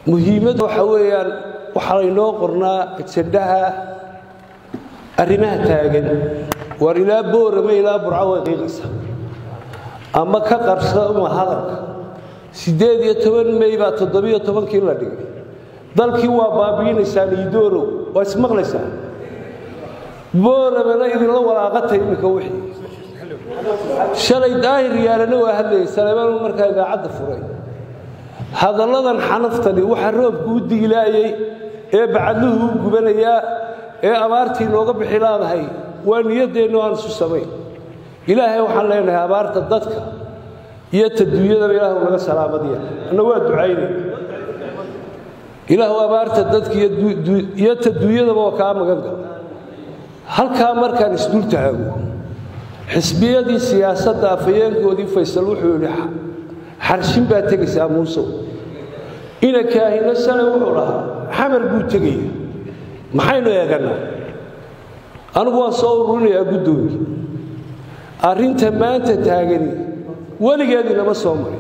muhiimad waxa weeyaan waxa inoo qornaa jaddaha arrimaha taagan war ilaa boorama ilaa burcawa qiiqaysa ama ka qarsa uma hadalka 18 May baa 17 la dhigay dalkii waa baabiinaysaa liidooro waa ismaqlaysaa boorama idin la walaaqatay imika wixii shalay daahir yaalana waa hadlayay salaamaanu markaa idaacadda furay hadalladan xanaftani waxa roobku u diilaayay ee bacadluhu gubanaya ee abaartii nooga bixilaadahay waa niyadeenu aan isu sameyn ilaahay waxaan leenahay abaarta dadka iyo taduuyada ilaahu naga salaamadiya ana waa ducaynay ilaahu abaarta dadka iyo taduuyada waa ka magan gal halka markaan isdul taago xisbiyadii siyaasadda afayeenkoodii Faysal wuxuu yiri xarshin baa tagaysaa Muuse ina kaahina shalay wuxuu lahaa xamar buu tagay maxaynu eeganaa anigu waan soo ururinayaa gudoomiye arrinta maanta taagani waligeedina ma soo marin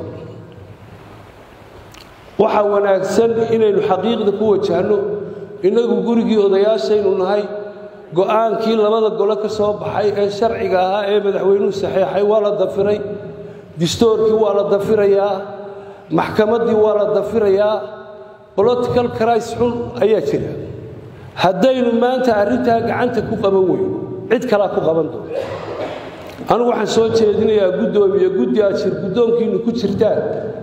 waxa wanaagsan inaynu xaqiiqda ku wajahno inagu gurigii odayaashaynu nahay go'aankii labada gole ka soo baxay ee sharciga ahaa ee madaxweynuhu saxeexay waa la dafiray distoorkii waa la dafirayaa maxkamaddii waa la dafirayaa political crisis xun ayaa jira haddaynu maanta arrintaa gacanta ku qaban weyno cid kale ku qaban doonto anigu waxaan soo jeedinayaa gudoomiye guddi aad shir gudoonkiinu ku jirtaan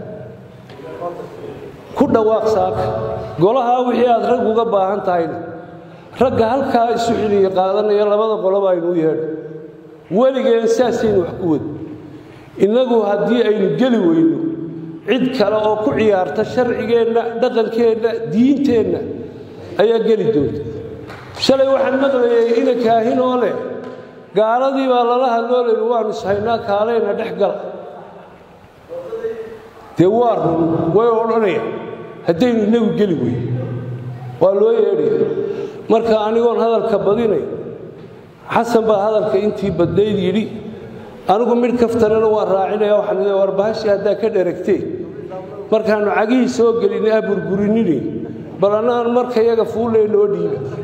ku dhawaaq saaka golaha wixii aad rag uga baahan tahayna ragga halkaa isu xiliya qaadanaya labada qoloba aynu yeedho waligeen saasaynu wax ku wad inagu haddii aynu geli weyno cid kale oo ku ciyaarta sharcigeenna dhaqankeenna diinteenna ayaa geli doonta shalay waxaan maqlayay ina kaahinoo leh gaaladii baa lala hadloolay waan ishaynaa kaaleyna dhex gal dee waa run way odhanayaan haddaynu inagu geli weyno waa loo yeedhaya marka anigoon hadalka badinay xasan baa hadalka intii badnayd yidhi anigu mid kaftanana waa raacinaya waxaan leeyahay warbaahashi haddaa ka dheragtay markaanu cagihii soo gelinay burburinini bal annaan marka iyaga fuuleynoo dhiiba